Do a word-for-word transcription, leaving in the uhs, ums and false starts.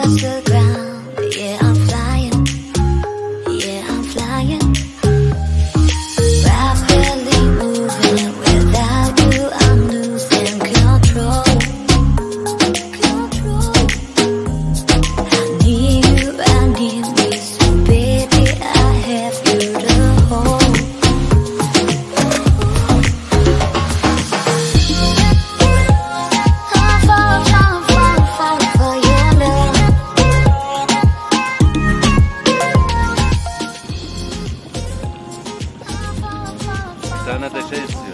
touch the ground. Yeah, I'm flying. Yeah, I'm flying. Rapidly moving. Without you, I'm losing control. Control. I need you, I need me. So baby, I have you to hold. Sana te